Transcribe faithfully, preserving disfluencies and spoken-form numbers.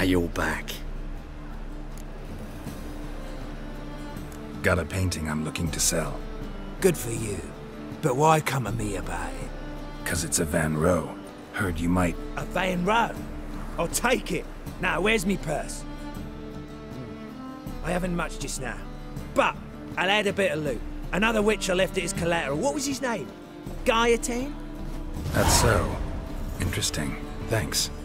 you're back. Got a painting I'm looking to sell. Good for you. But why come to me about it? Cause it's a Van Rogh. Heard you might... A Van Rogh? I'll take it. Now, where's me purse? I haven't much just now. But I'll add a bit of loot. Another witch I left it as collateral. What was his name? Guillotine? That's so. Interesting. Thanks.